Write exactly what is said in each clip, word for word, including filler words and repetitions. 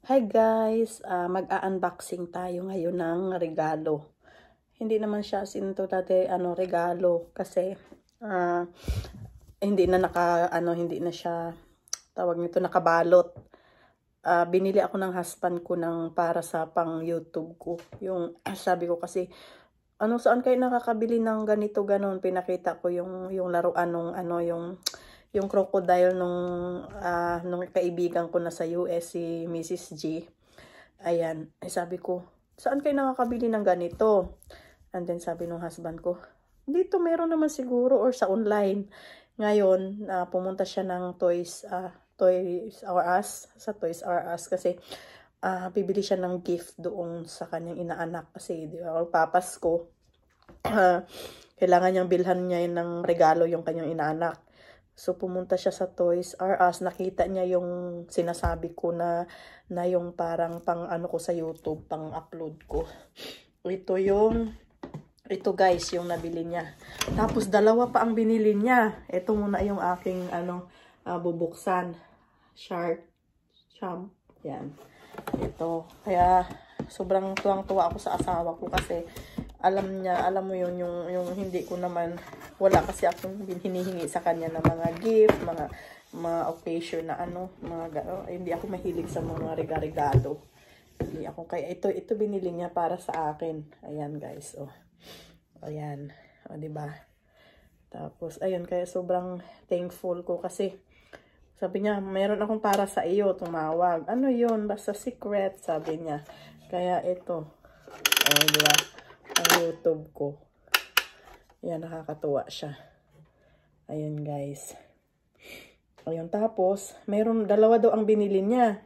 Hi guys, uh, mag-a-unboxing tayo ngayon ng regalo. Hindi naman siya sinto dati ano regalo kasi uh, hindi na naka ano hindi na siya tawag nito nakabalot. Uh, binili ako ng husband ko ng para sa pang YouTube ko. Yung sabi ko kasi ano saan kayo nakakabili ng ganito ganon, pinakita ko yung yung laruan nung ano yung yung crocodile nung uh, nung kaibigan ko na sa U S, si Missus G. Ayan, ay sabi ko, saan kayo nakakabili ng ganito? And then sabi nung husband ko, dito meron naman siguro or sa online. Ngayon, uh, pumunta siya ng Toys uh, Toys R Us, sa Toys R Us kasi uh, bibili siya ng gift doon sa kanyang inaanak kasi di ba, papas ko. Uh, kailangan niyang bilhan niya ng regalo yung kanyang inaanak. So, pumunta siya sa Toys R Us. Nakita niya yung sinasabi ko na, na yung parang pang ano ko sa YouTube, pang upload ko. Ito yung, ito guys, yung nabili niya. Tapos, dalawa pa ang binili niya. Ito muna yung aking, ano, uh, bubuksan. Shark, champ. Yan. Ito. Kaya, sobrang tuwang-tuwa ako sa asawa ko kasi, alam niya, alam mo yun, yung, yung hindi ko naman, wala kasi akong hinihingi sa kanya ng mga gift, mga, mga occasion na ano, mga, oh, hindi ako mahilig sa mga regalo. Hindi ako, kaya ito, ito binili niya para sa akin. Ayan guys, oh. Ayan, o oh, diba? Tapos, ayun, kaya sobrang thankful ko kasi, sabi niya, meron akong para sa iyo, tumawag. Ano yun? Basta secret, sabi niya. Kaya ito, oh, diba? Ang YouTube ko. Ayan, nakakatuwa siya. Ayun, guys. Ayun, tapos, meron, dalawa daw ang binili niya.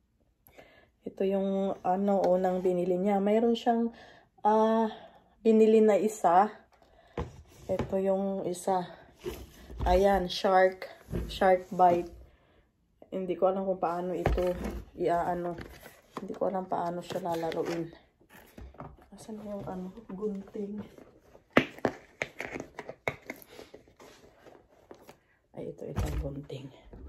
Ito yung, ano, unang binili niya. Mayroon siyang, ah, uh, binili na isa. Ito yung isa. Ayan, shark. Shark bite. Hindi ko alam kung paano ito, i-ano. Hindi ko alam paano siya lalaruin. Asan yung ano, gunting? Ay, ito, itong gunting.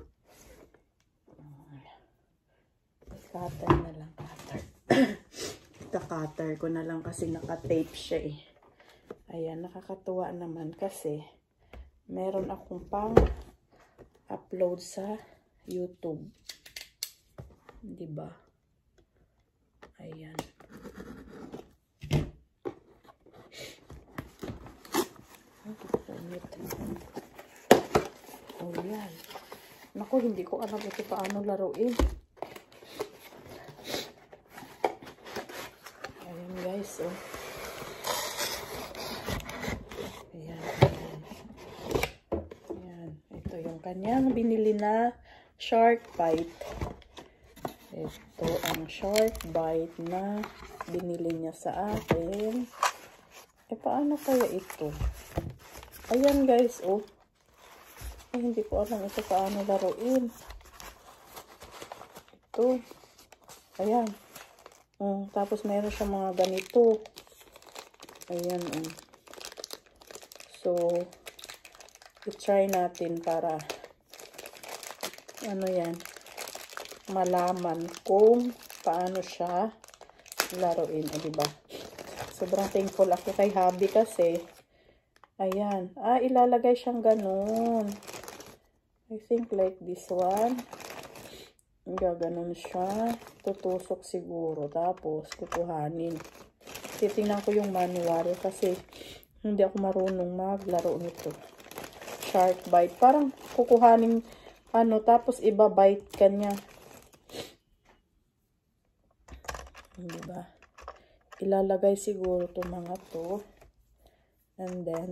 Cutter na lang, cutter. Ika-cutter ko na lang kasi naka-tape siya eh. Ayan, nakakatuwa naman kasi meron akong pang upload sa YouTube. Diba? Ayan. Oh, yan. Naku, hindi ko alam ito paano laruin. Ayan, guys, oh. Ayan, ayan. Ayan. Ito yung kanyang binili na shark bite. Ito ang shark bite na binili niya sa akin. Eh, paano kaya ito? Ayan, guys, oh. Eh, hindi ko alam ito paano laruin. Ito. Ayan. Oh, tapos meron siya mga ganito. Ayan, oh. So, i-try natin para ano yan, malaman kung paano siya laruin. Eh, diba? Sobrang thankful ako kay hubby kasi ayan. Ah, ilalagay siyang ganun. I think like this one. Gaganon siya. Tutusok siguro. Tapos, kukuhanin. Titingnan ko yung manual kasi hindi ako marunong maglaro nito. Shark bite. Parang kukuhanin ano, tapos iba-bite ka niya. Diba? Ilalagay siguro itong mga to. And then,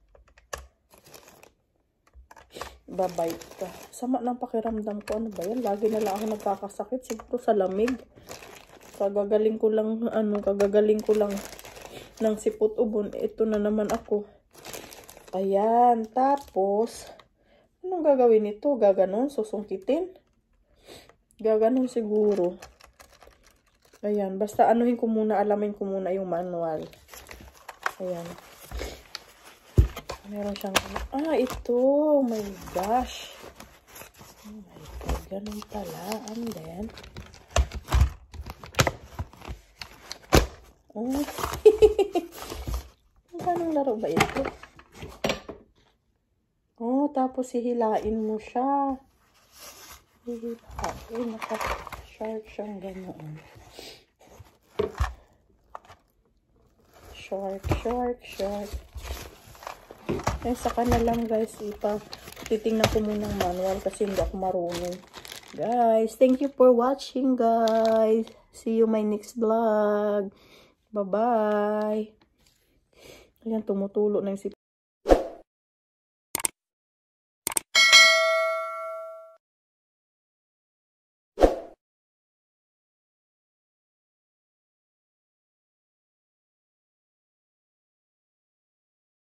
babite ka. Sama ng pakiramdam ko. Ano ba yan? Lagi na lang ako nagkakasakit. Siguro sa lamig. Kagagaling ko lang, ano, kagagaling ko lang ng sipot ubon. Ito na naman ako. Ayan. Tapos, anong gagawin ito? Gaganon? Susungkitin? Gaganon siguro. Ayan. Basta anuhin ko muna, alamin ko muna yung manual. Ayan. Meron siyang, ah, ito. Oh my gosh. Oh my God. Ganun pala. And then, Oh. Anong laro ba ito? Oh, tapos hihilain mo siya. Hihilain. Naka-shark siyang ganoon. Shark, shark, shark. Eh, saka na lang guys, ipa. Titingnan ko muna ng manual kasi hindi ako marunong. Guys, thank you for watching guys. See you my next vlog. Bye-bye. Ayan, tumutulo na yung